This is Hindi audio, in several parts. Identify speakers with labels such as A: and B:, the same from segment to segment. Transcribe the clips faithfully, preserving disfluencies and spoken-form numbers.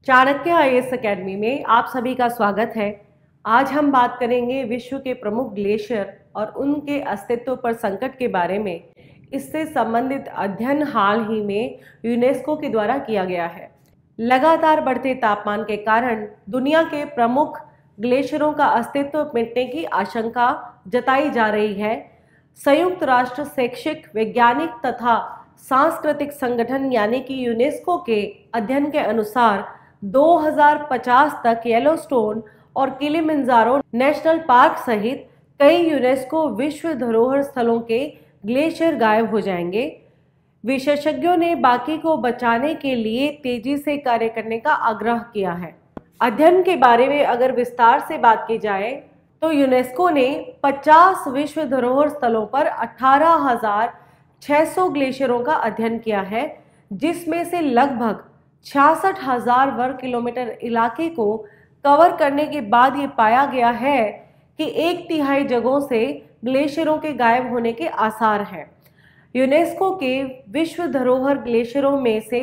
A: Chanakya I A S academy में आप सभी का स्वागत है। आज हम बात करेंगे विश्व के प्रमुख ग्लेशियर और उनके अस्तित्व पर संकट के बारे में। इससे संबंधित अध्ययन हाल ही में यूनेस्को के द्वारा किया गया है। लगातार बढ़ते तापमान के कारण दुनिया के प्रमुख ग्लेशियरों का अस्तित्व मिटने की आशंका जताई जा रही है। संयुक्त राष्ट्र शैक्षिक, वैज्ञानिक तथा सांस्कृतिक संगठन यानी कि यूनेस्को के अध्ययन के अनुसार दो हज़ार पचास तक येलोस्टोन और किलिमंजारो नेशनल पार्क सहित कई यूनेस्को विश्व धरोहर स्थलों के ग्लेशियर गायब हो जाएंगे। विशेषज्ञों ने बाकी को बचाने के लिए तेजी से कार्य करने का आग्रह किया है। अध्ययन के बारे में अगर विस्तार से बात की जाए तो यूनेस्को ने पचास विश्व धरोहर स्थलों पर अठारह हज़ार छह सौ ग्लेशियरों का अध्ययन किया है, जिसमें से लगभग छियासठ हजार वर्ग किलोमीटर इलाके को कवर करने के बाद ये पाया गया है कि एक तिहाई जगहों से ग्लेशियरों के गायब होने के आसार हैं। यूनेस्को के विश्व धरोहर ग्लेशियरों में से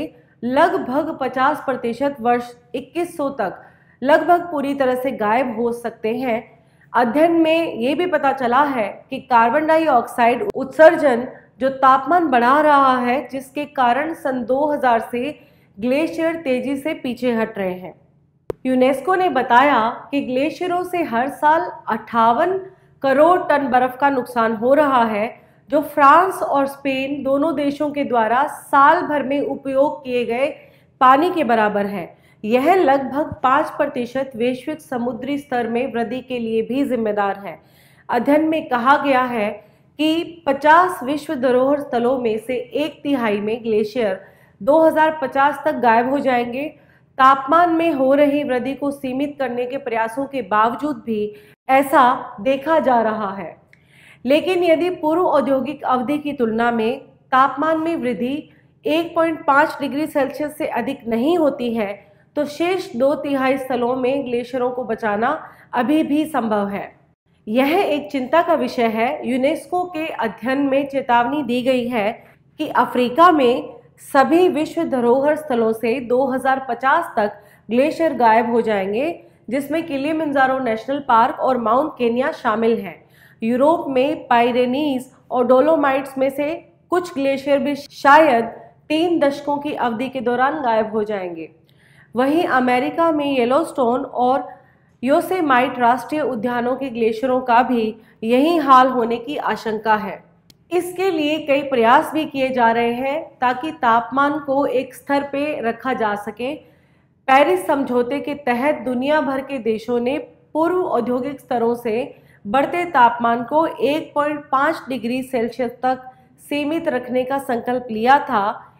A: लगभग पचास प्रतिशत वर्ष इक्कीस सौ तक लगभग पूरी तरह से गायब हो सकते हैं। अध्ययन में ये भी पता चला है कि कार्बन डाइऑक्साइड उत्सर्जन जो तापमान बढ़ा रहा है, जिसके कारण सन दो हज़ार से ग्लेशियर तेजी से पीछे हट रहे हैं। यूनेस्को ने बताया कि ग्लेशियरों से हर साल अट्ठावन करोड़ टन बर्फ का नुकसान हो रहा है, जो फ्रांस और स्पेन दोनों देशों के द्वारा साल भर में उपयोग किए गए पानी के बराबर है। यह लगभग पाँच प्रतिशत वैश्विक समुद्री स्तर में वृद्धि के लिए भी जिम्मेदार है। अध्ययन में कहा गया है कि पचास विश्व धरोहर स्थलों में से एक तिहाई में ग्लेशियर दो हज़ार पचास तक गायब हो जाएंगे। तापमान में हो रही वृद्धि को सीमित करने के प्रयासों के बावजूद भी ऐसा देखा जा रहा है। लेकिन यदि पूर्व औद्योगिक अवधि की तुलना में तापमान में वृद्धि एक पॉइंट पाँच डिग्री सेल्सियस से अधिक नहीं होती है, तो शेष दो तिहाई स्थलों में ग्लेशियरों को बचाना अभी भी संभव है। यह एक चिंता का विषय है। यूनेस्को के अध्ययन में चेतावनी दी गई है कि अफ्रीका में सभी विश्व धरोहर स्थलों से दो हज़ार पचास तक ग्लेशियर गायब हो जाएंगे, जिसमें किलिमंजारो नेशनल पार्क और माउंट केनिया शामिल हैं। यूरोप में पाइरेनीज और डोलोमाइट्स में से कुछ ग्लेशियर भी शायद तीन दशकों की अवधि के दौरान गायब हो जाएंगे। वहीं अमेरिका में येलोस्टोन और योसेमाइट राष्ट्रीय उद्यानों के ग्लेशियरों का भी यही हाल होने की आशंका है। इसके लिए कई प्रयास भी किए जा रहे हैं ताकि तापमान को एक स्तर पे रखा जा सके। पेरिस समझौते के तहत दुनिया भर के देशों ने पूर्व औद्योगिक स्तरों से बढ़ते तापमान को एक पॉइंट पाँच डिग्री सेल्सियस तक सीमित रखने का संकल्प लिया था।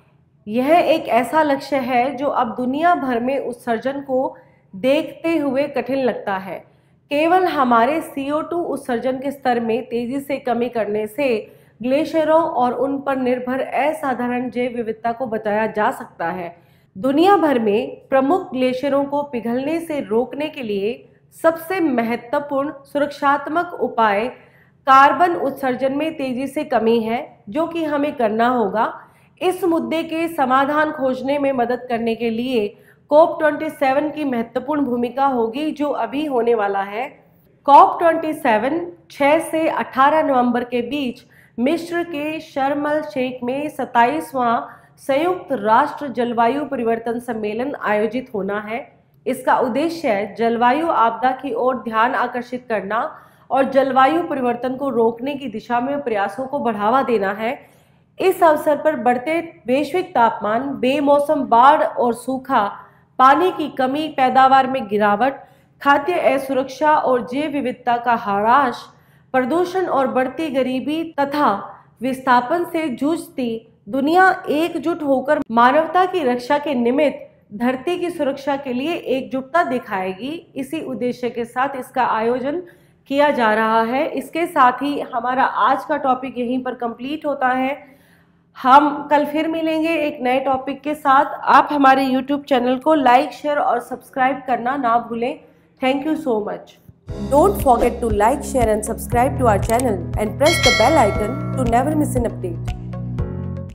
A: यह एक ऐसा लक्ष्य है जो अब दुनिया भर में उत्सर्जन को देखते हुए कठिन लगता है। केवल हमारे सी ओ टू उत्सर्जन के स्तर में तेजी से कमी करने से ग्लेशियरों और उन पर निर्भर असाधारण जैव विविधता को बचाया जा सकता है। दुनिया भर में प्रमुख ग्लेशियरों को पिघलने से रोकने के लिए सबसे महत्वपूर्ण सुरक्षात्मक उपाय कार्बन उत्सर्जन में तेजी से कमी है, जो कि हमें करना होगा। इस मुद्दे के समाधान खोजने में मदद करने के लिए कॉप सत्ताईस की महत्वपूर्ण भूमिका होगी, जो अभी होने वाला है। कॉप सत्ताईस छह से अठारह नवंबर के बीच मिस्र के शर्म अल शेख में सत्ताईसवां संयुक्त राष्ट्र जलवायु परिवर्तन सम्मेलन आयोजित होना है। इसका उद्देश्य जलवायु आपदा की ओर ध्यान आकर्षित करना और जलवायु परिवर्तन को रोकने की दिशा में प्रयासों को बढ़ावा देना है। इस अवसर पर बढ़ते वैश्विक तापमान, बेमौसम बाढ़ और सूखा, पानी की कमी, पैदावार में गिरावट, खाद्य असुरक्षा और जैव विविधता का ह्रास, प्रदूषण और बढ़ती गरीबी तथा विस्थापन से जूझती दुनिया एकजुट होकर मानवता की रक्षा के निमित्त धरती की सुरक्षा के लिए एकजुटता दिखाएगी। इसी उद्देश्य के साथ इसका आयोजन किया जा रहा है। इसके साथ ही हमारा आज का टॉपिक यहीं पर कंप्लीट होता है। हम कल फिर मिलेंगे एक नए टॉपिक के साथ। आप हमारे यूट्यूब चैनल को लाइक, शेयर और सब्सक्राइब करना ना भूलें। Thank you so much. Don't forget to like, share and subscribe to our channel and press the bell icon to never miss an update.